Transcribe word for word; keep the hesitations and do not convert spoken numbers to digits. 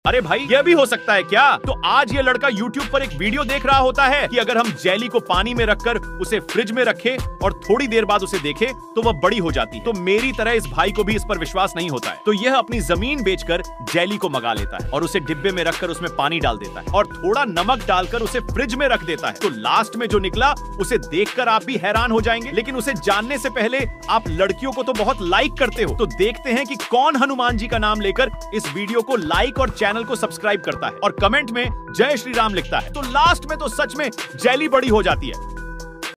अरे भाई ये भी हो सकता है क्या? तो आज ये लड़का यूट्यूब पर एक वीडियो देख रहा होता है कि अगर हम जेली को पानी में रखकर उसे फ्रिज में रखें और थोड़ी देर बाद उसे देखें तो वह बड़ी हो जाती है। तो मेरी तरह इस भाई को भी इस पर विश्वास नहीं होता है, तो यह अपनी जमीन बेचकर जेली को मंगा लेता है और उसे डिब्बे में रखकर उसमें पानी डाल देता है और थोड़ा नमक डालकर उसे फ्रिज में रख देता है। तो लास्ट में जो निकला उसे देखकर आप भी हैरान हो जाएंगे। लेकिन उसे जानने से पहले आप लड़कियों को तो बहुत लाइक करते हो, तो देखते हैं कि कौन हनुमान जी का नाम लेकर इस वीडियो को लाइक और चैनल को सब्सक्राइब करता है और कमेंट में जय श्री राम लिखता है। तो लास्ट में तो सच में जेली बड़ी हो जाती है।